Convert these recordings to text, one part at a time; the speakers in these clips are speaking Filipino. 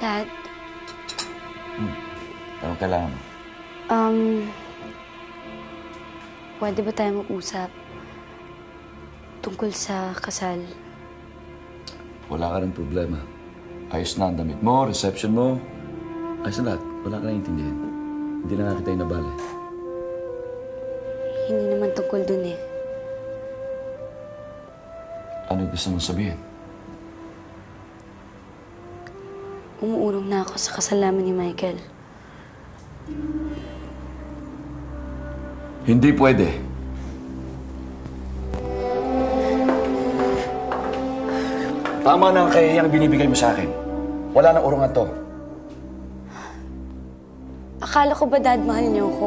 Dad? Anong kailangan mo? Pwede ba tayo mag-usap tungkol sa kasal? Wala ka rin problema. Ayos na ang damit mo, reception mo. Ayos na lahat. Wala ka na intindihan. Hindi na nga kita inabala. Hindi naman tungkol dun eh. Ano gusto mong sabihin? Umuurong na ako sa kasal namin ni Michael. Hindi pwede. Tama na ang kahiyang binibigay mo sa akin. Wala nang urungan to. Akala ko ba, Dad, mahal niyo ako?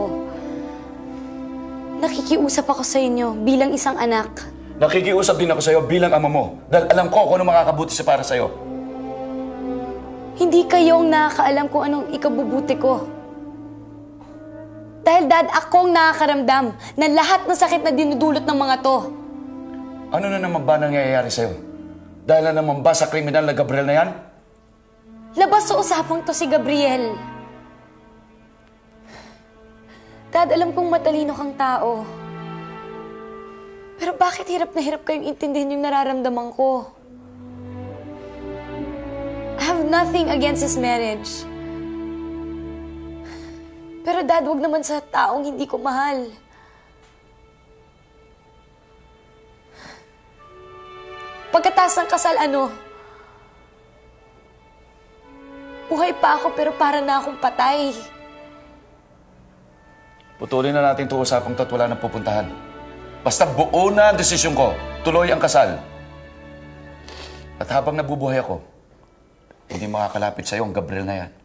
Nakikiusap ako sa inyo bilang isang anak. Nakikiusap din ako sa'yo bilang ama mo. Dahil alam ko kung ano makakabuti sa para sa'yo. Hindi kayo ang nakakaalam kung anong ikabubuti ko. Dahil, Dad, akong nakakaramdam na lahat ng sakit na dinudulot ng mga to. Ano na naman ba nangyayari sa'yo? Dahil na naman ba sa kriminal na Gabriel na yan? Labas sa usapang to si Gabriel. Dad, alam kong matalino kang tao. Pero bakit hirap na hirap kayong intindihin yung nararamdaman ko? I have nothing against his marriage. Pero Dad, wag naman sa taong hindi ko mahal. Pagkatapos ng kasal, ano? Buhay pa ako pero para na akong patay. Putulin na natin ito usapang to at wala nang pupuntahan. Basta buo na ang desisyon ko. Tuloy ang kasal. At habang nabubuhay ako, hindi makakalapit sa'yo ang Gabriel na yan.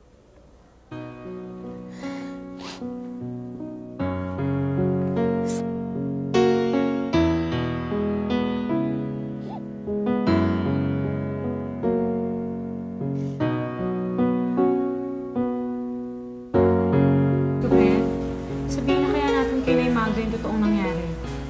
Gabriel, sabihin na kaya natin kay Naimago yung totoong nangyari.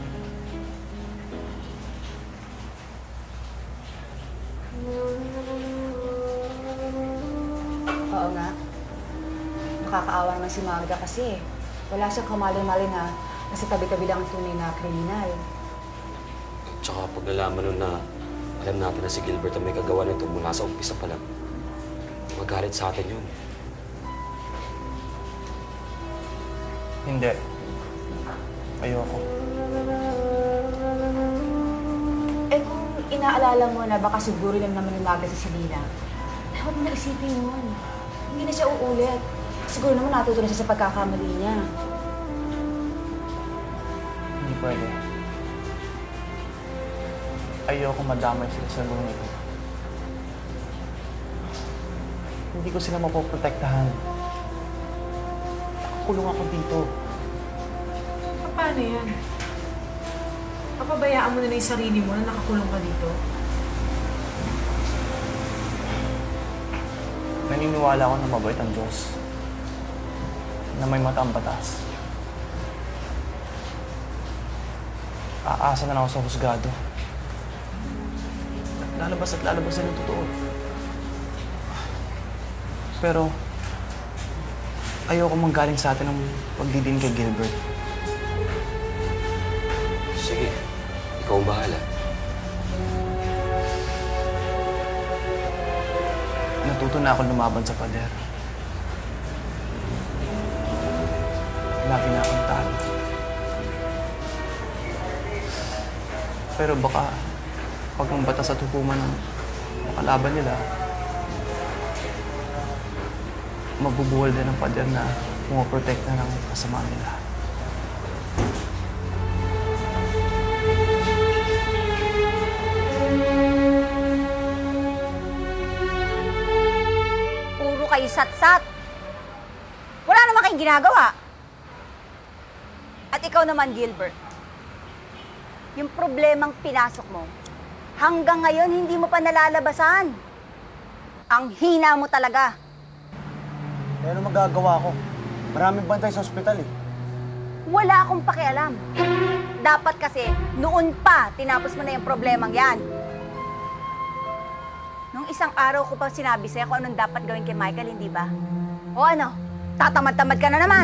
Oo nga. Nakakaawa naman si Magda kasi wala siyang kamali-mali na nasa tabi-tabi lang ang tunay na kriminal. Tsaka pag nalaman nun na alam natin na si Gilbert ang may kagawa nito mula sa umpisa pa lang, magalit sa atin yun. Hindi. Ayoko. Eh kung inaalala mo na baka siguro lang naman yung Magda sa Selena, dapat mo na isipin yun. Hindi na siya uulit. Siguro naman natuto na siya sa pagkakamali niya. Hindi pwede. Ayoko madamay sila sa gulong ito. Hindi ko sila mapoprotektahan. Nakakulong ako dito. Paano yan? Papabayaan mo na yung sarili mo na nakakulong ka dito? Naniniwala ako na mabait ang Diyos. Na may mata ang batas. Aasa na lang ako sa husgado. At lalabas na yung totoo. Pero, ayoko manggaling sa atin ang pagdidin kay Gilbert. Sige, ikaw ang bahala. Natuto na ako lumaban sa pader. Lagi na akong talo. Pero baka pag ang batas at hukuman ng makalaban nila, mabubuhol din ang pader na pumaprotekta ng kasama nila. Puro kayo sat-sat. Wala naman kayong ginagawa. At ikaw naman, Gilbert. Yung problemang pinasok mo, hanggang ngayon hindi mo pa nalalabasan. Ang hina mo talaga. Eh, ano magagawa ko? Maraming bantay sa ospital eh. Wala akong pakialam. Dapat kasi, noon pa, tinapos mo na yung problemang yan. Nung isang araw ko pang sinabi sa'yo kung anong dapat gawin kay Michael, hindi ba? O ano? Tatamad-tamad ka na naman!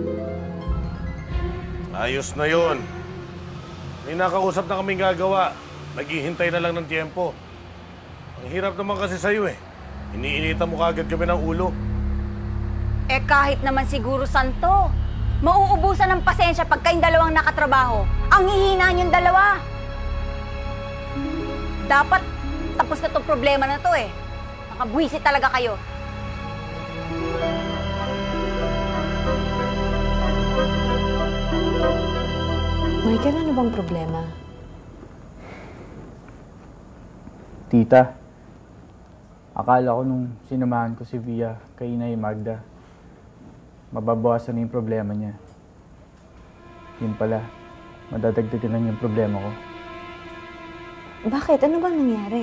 Ayos na yun. May nakausap na kaming gagawa. Naghihintay na lang ng tiyempo. Ang hirap naman kasi sa'yo eh. Iniinitan mo kagad kami ng ulo. Eh kahit naman siguro, Santo, mauubusan ng pasensya pag kayong dalawang nakatrabaho. Ang hihina niyong dalawa. Dapat tapos na tong problema na to eh. Nakabwisit talaga kayo. Michael, ano bang problema? Tita, akala ko nung sinamahan ko si Via kay Inay Magda, mababawasan na yung problema niya. Yun pala, madadagdagan lang yung problema ko. Bakit? Ano bang nangyari?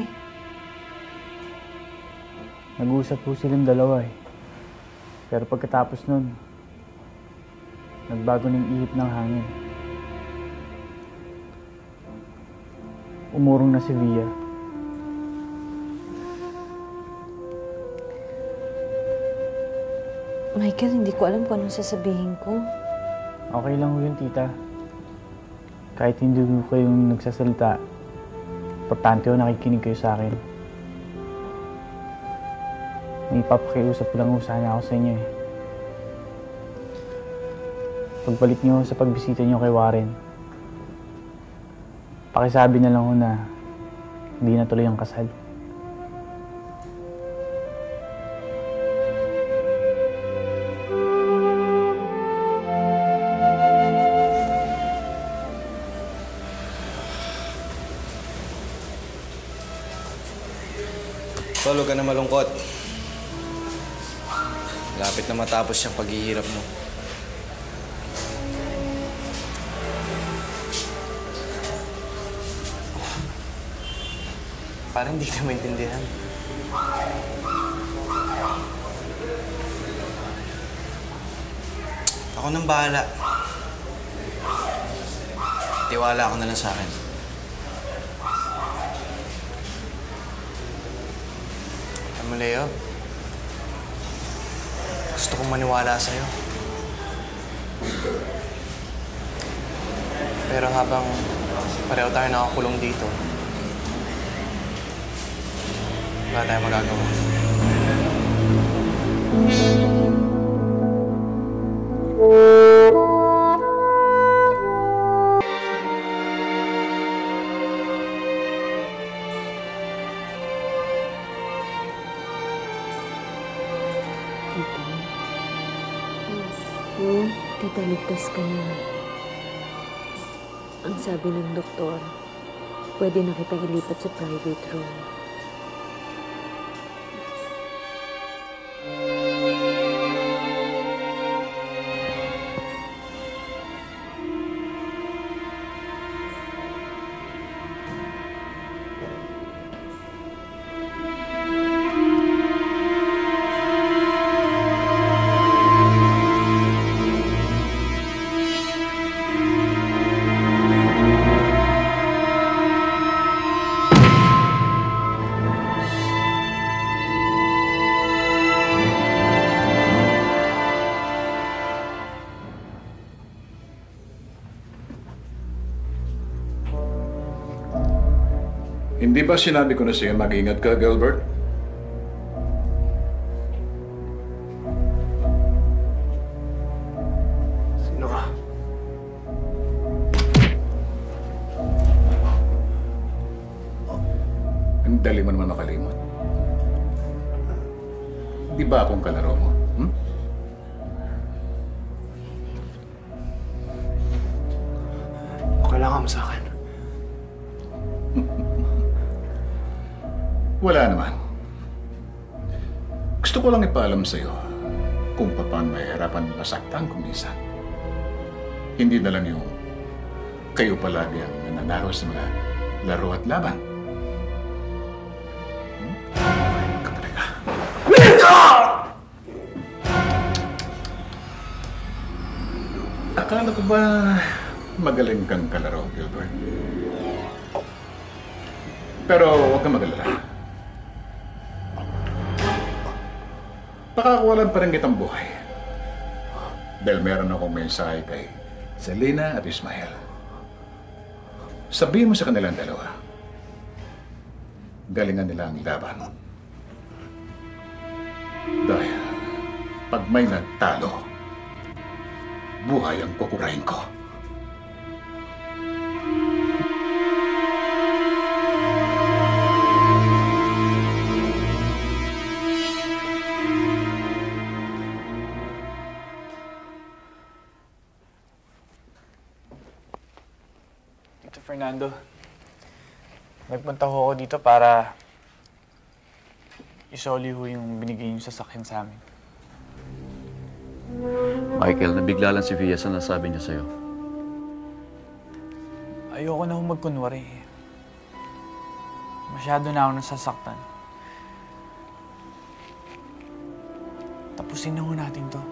Nag-uusap po silang dalawa eh. Pero pagkatapos nun, nagbago ng ihip ng hangin. Umurong na si Via. Michael, hindi ko alam kung anong sasabihin ko. Okay lang ho yun, tita. Kahit hindi ko kayong nagsasalita, importante ho nakikinig kayo sa akin. May ipapakiusap lang ho sana ako sa inyo eh. Pagbalik niyo sa pagbisita niyo kay Warren, pakisabi na lang ho na hindi na tuloy ang kasal. Tol, huwag ka na malungkot. Lapit na matapos yung paghihirap mo. Parang hindi ka maintindihan. Ako nang bahala. Tiwala ako na lang sa akin. Alam mo, Leo, gusto kong maniwala sa'yo. Pero habang pareho tayo nakakulong dito, wala tayong magagawa. Tita, ligtas ka na. Ang sabi ng doktor, pwede na kita ilipat sa private room. Hindi ba sinabi ko na sa'yo mag-ingat ka, Gilbert? Sino ka? Ang dali mo naman makalimot. Di ba akong kalaro mo? Hmm? Kailangan mo sa akin. Wala naman. Gusto ko lang ipaalam sa'yo kung paano mahihirapan masaktan kung minsan. Hindi na lang yung kayo palagi ang nananalo sa mga laro at laban. Kapatid ka. Akala ko ba magaling kang kalaro, Gilbert? Pero huwag kang mag-alala. Pinakakawalan pa rin kitang buhay. Dahil meron akong mensahe kay Selena at Ismael. Sabihin mo sa kanilang dalawa, galingan nila ang laban. Dahil pag may nagtalo, buhay ang kukurahin ko. Tito Fernando, nagpunta ho ako dito para isoli ho yung binigay yung sasakyan sa amin. Michael, nabigla lang si Via sa nasabi niya sa'yo. Ayoko na ho magkunwari. Masyado na ako nasasaktan. Tapusin na ho natin to.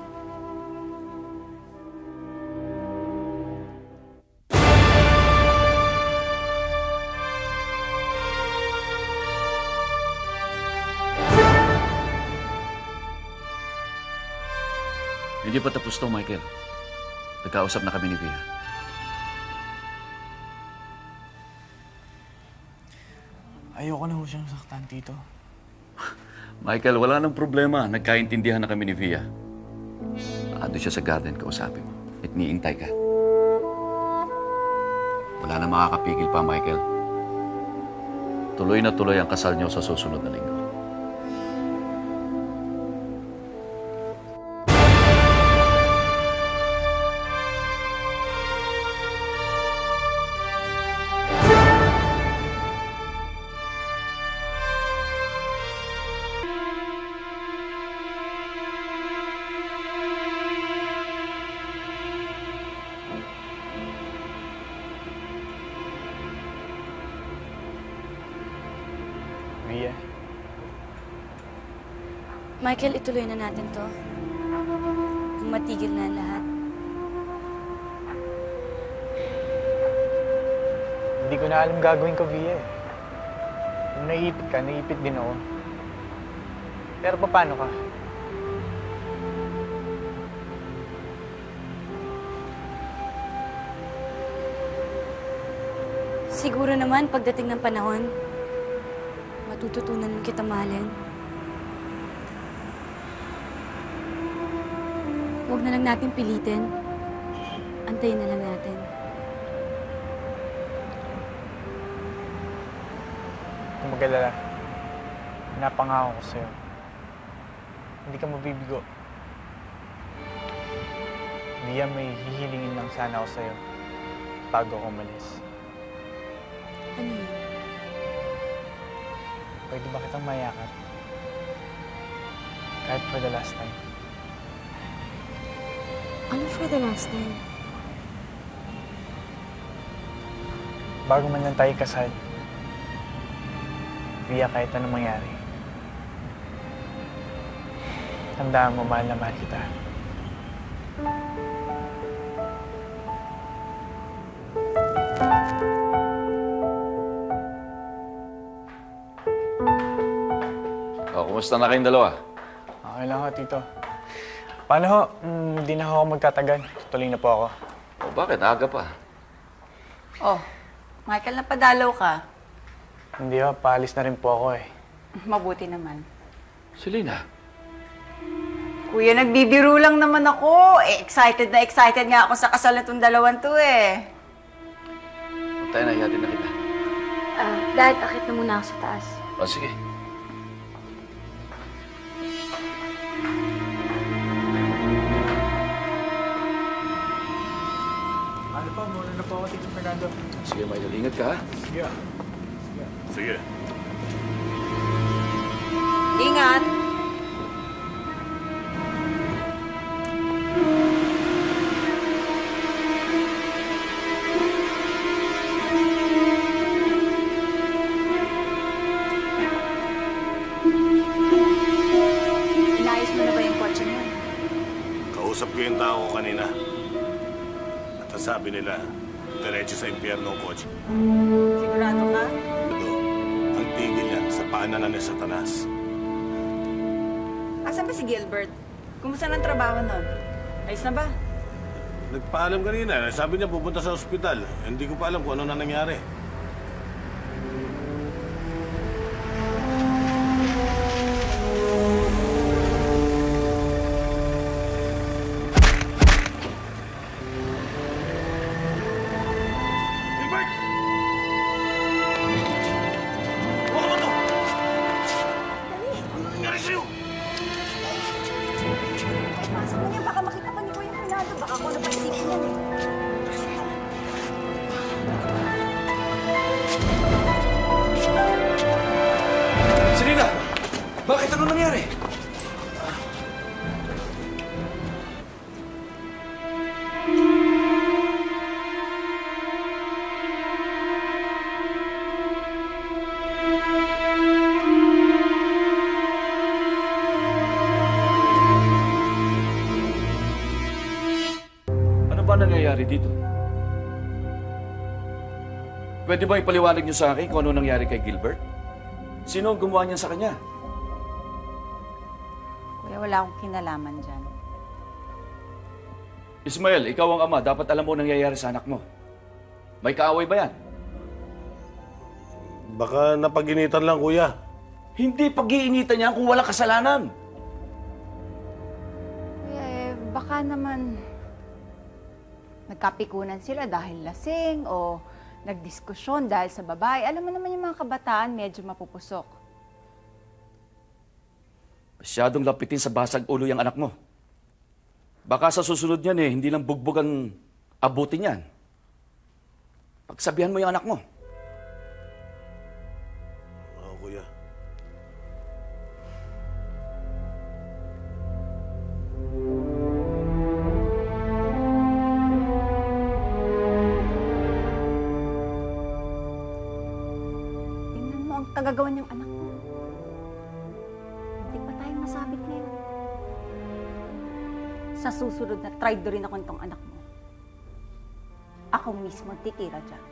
Hindi pa tapos to, Michael. Nagkausap na kami ni Via. Ayoko na ho siyang saktan, Tito. Michael, wala nang problema. Nagkaintindihan na kami ni Via. Ando siya sa garden, kausapin mo. At niintay ka. Wala na makakapigil pa, Michael. Tuloy na tuloy ang kasal niyo sa susunod na linggo. Via, Michael, ituloy na natin to. Kung matigil na ang lahat. hindi ko na alam gagawin ko, Via. Kung naiipit ka, naiipit din ako. Pero paano ka? Siguro naman, pagdating ng panahon, matututunan mo kita mahalin. Huwag na lang natin pilitin. Antayin na lang natin. Kung mag-alala, napangako ko sa'yo. Hindi ka mabibigo. Via, may hihilingin lang sana ako sa'yo bago ako umalis. Ano yun? Pwede ba kitang mayakap? Kahit for the last time. Ano for the last time? Bago man lang tayo kasal, Via, kahit anong mangyari, tandaan mo, mahal na mahal kita. Kumusta na kayong dalawa? Okay lang ho, Tito. Paano ho? Hindi na ako magtatagal. Tuloy na po ako. Bakit? Aga pa. Oh, Michael, napadalaw ka. Hindi ho, paalis na rin po ako eh. Mabuti naman. Selena. Kuya, nagbibiro lang naman ako. Excited nga ako sa kasal na itong dalawan to eh. Tayo na, ihatid na kita. Dad, akit na muna ako sa taas. O, sige. Ano pa? Muna na po ako, Tito Fernando. Sige, Michael. Ingat ka, ha? Sige. Sige. Ingat! Inayos mo na ba yung kotse niya? Kausap ko yung tao ko kanina. At ang sabi nila, diretso sa impyerno ang kotse. Sigurado ka? Ito, ang tigil yan sa paanan ni Satanas. Asan ba si Gilbert? Kumusta ng trabaho nun? Ayos na ba? Nagpaalam kanina. Sabi niya pupunta sa ospital. Hindi ko pa alam kung ano na nangyari. Pasok mo niya, baka makita pa ni Kuya Fernando. Baka ako na pa isipin yan eh. Selena! Bakit ano nangyari? Ano ba nangyayari dito? Pwede ba ipaliwanag niyo sa akin kung ano nangyari kay Gilbert? Sino ang gumawa niyan sa kanya? Kuya, wala akong kinalaman dyan. Ismael, ikaw ang ama. Dapat alam mo nangyayari sa anak mo. May kaaway ba yan? Baka napaginitan lang, kuya. Hindi pag-iinitan niya kung walang kasalanan. Kuya, baka naman nagkapikunan sila dahil lasing o nagdiskusyon dahil sa babae. Alam mo naman yung mga kabataan, medyo mapupusok. Masyadong lapitin sa basag ulo yung anak mo. Baka sa susunod niyan hindi lang bugbog ang abutin yan. Pagsabihan mo yung anak mo. Oo, kuya. Tingnan mo ang kagagawa niyang anak mo. Hindi pa tayo masabit ngayon. Sa susunod na traitor rin ako nitong anak mo. Ako mismo titira dyan.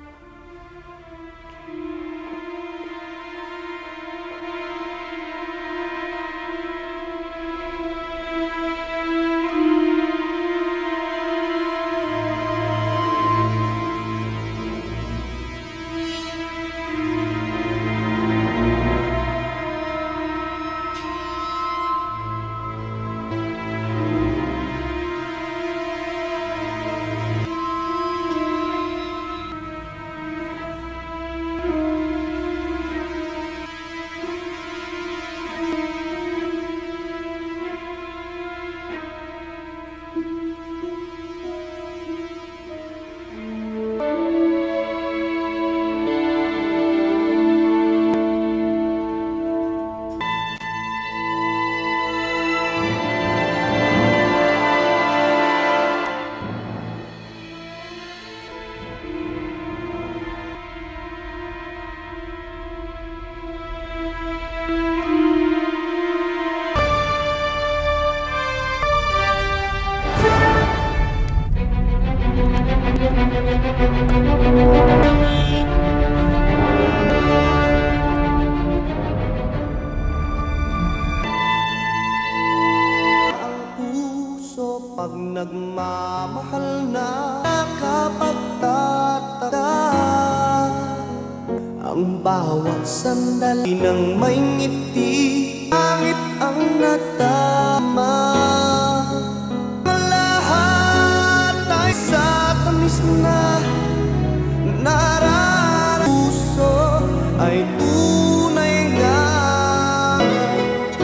Pag nagmamahal na nakapagtataka ang bawat sandali ng may ngiti, langit ang natama. Lahat ay sa tamis na nararapuso ay tunay nga.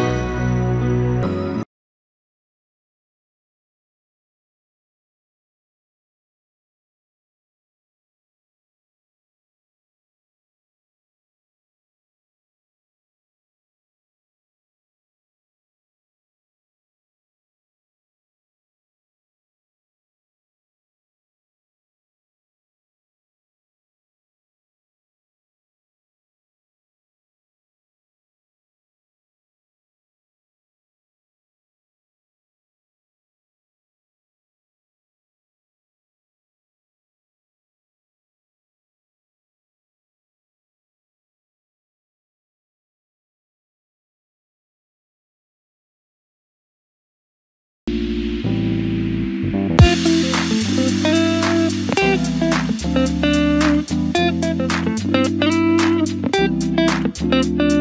Thank you.